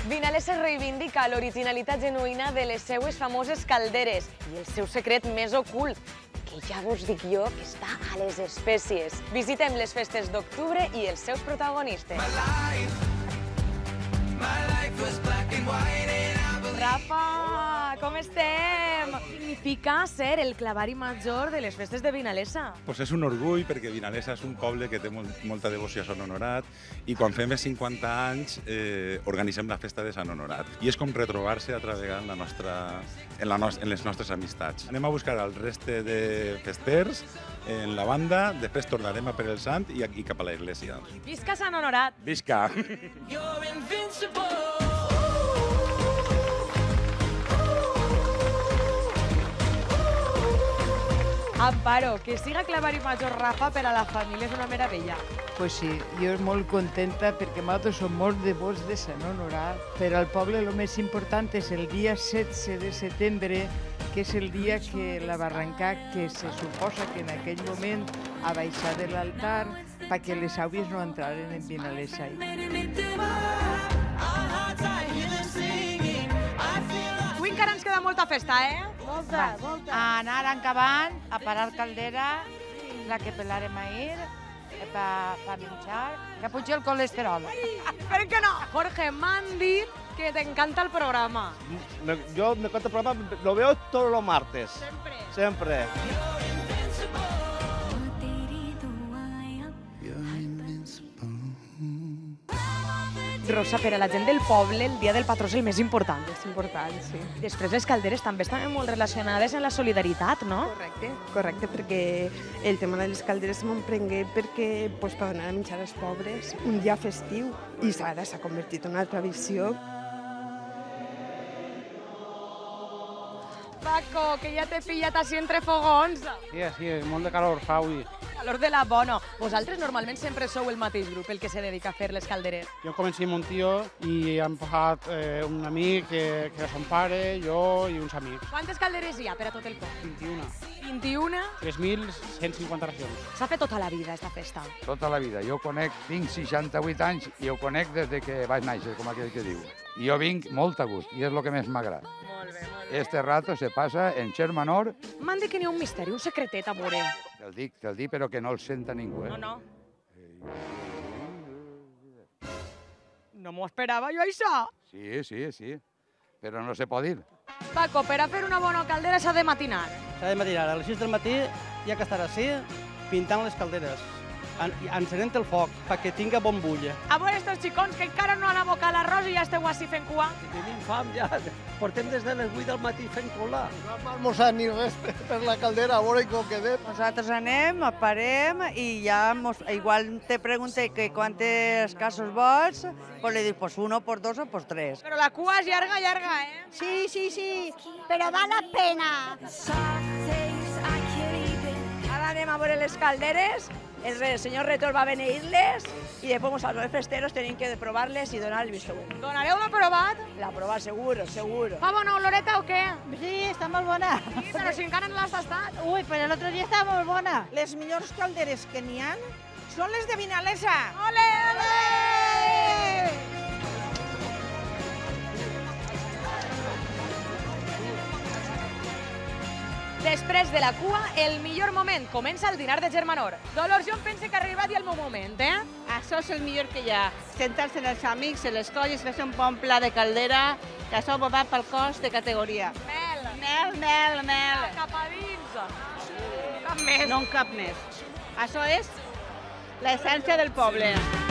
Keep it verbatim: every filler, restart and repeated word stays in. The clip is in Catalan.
Vinalesa reivindica l'originalitat genuïna de les seues famoses calderes i el seu secret més ocult, que ja vos dic jo que està a les espècies. Visitem les festes d'octubre i els seus protagonistes. Rafa, com estem? Significa ser el clavari major de les festes de Vinalesa. Pues és un orgull perquè Vinalesa és un poble que té molt, molta devoció a Sant Honorat i quan fem els cinquanta anys eh, organitzem la festa de Sant Honorat. I és com retrobar-se altra vegada en, la nostra, en, la no, en les nostres amistats. Anem a buscar el reste de festers en la banda, després tornarem a per el Sant i, i cap a la iglesia. Visca Sant Honorat! Visca! Amparo, que siga clavari major Rafa per a la família és una meravella. Pues sí, jo molt contenta perquè nosaltres som molt devots de Sant Honorat. Per al poble el més important és el dia setze de setembre, que és el dia que la barrancà, que se suposa que en aquell moment ha baixat de l'altar perquè les àvies no entraren en Vinalesa. Avui encara ens queda molta festa, eh? Molta, molta. A anar encavant, a parar caldera, la que pelarem ahir, per pa menjar, que pugi el colesterol. Per què no? Jorge, m'han dit que t'encanta el programa. Me, yo me encanta el programa, lo veo todos los martes. Sempre. Siempre. Rosa, per a la gent del poble, el dia del patró és el més important. És important, sí. Després les calderes també estan molt relacionades amb la solidaritat, no? Correcte, correcte, perquè el tema de les calderes m'emprengué perquè pues, per donar a menjar als pobres un dia festiu i ara s'ha convertit en una tradició. Paco, que ja t'he pillat així entre fogons. Sí, sí, molt de calor fa avui. Calor de la bona. Vosaltres normalment sempre sou el mateix grup, el que se dedica a fer les calderes. Jo comencé amb un tio i hem posat eh, un amic que, que és son pare, jo i uns amics. Quantes calderes hi ha per a tot el poble? vint-i-una. vint-i-una? tres mil cent cinquanta racions. S'ha fet tota la vida, esta festa. Tota la vida. Jo conec, tinc seixanta-vuit anys i ho conec des de que vaig néixer, com aquell que diu. I jo vinc molt a gust, i és el que més m'agrada. Molt bé, molt bé. Este rato se passa en Xermanor. M'han dit que n'hi ha un misteri, un secretet a veure. Te'l dic, te'l dic, però que no el senta ningú, eh? No, no. No m'ho esperava jo, això. Sí, sí, sí, però no se pot dir. Paco, per a fer una bona caldera s'ha de matinar. S'ha de matinar. A les sis del matí hi ha que estar així pintant les calderes, en, encenent el foc perquè tinga bon bulla. A veure estos xicons que encara no han abocat l'arròs i ja esteu així fent cua. Tenim fam ja, portem des de les vuit del matí fent cola. No hem almoçat ni res per la caldera, a veure com quedem. Nosaltres anem, parem i ja mos, igual te pregunte que quantes casos vols, pues li dic, pues uno, pues dos o pues tres. Però la cua és llarga, llarga, eh? Sí, sí, sí, però val la pena. Ara anem a veure les calderes. El senyor Retor va a beneir-les i després els festeros tenim que provar-les i donar el visto bueno. Donareu-la provat? La provar, seguro, seguro. Fa bona oloreta o què? Sí, està molt bona. Sí, però si encara no l'has tastat. Ui, però l'altre dia estava molt bona. Les millors calderes que n'hi ha són les de Vinalesa. Ole, ole! Després de la cua, el millor moment. Comença el dinar de Xermanor. Dolors, jo em penso que ha arribat ja el meu moment, eh? Això és el millor que hi ha. Sentar-se amb els amics, en les colles, fer un bon pla de caldera, que això va pel cos de categoria. Mel. Mel, mel, mel. Cap a dins. Cap més. No en cap més. Això és l'essència del poble.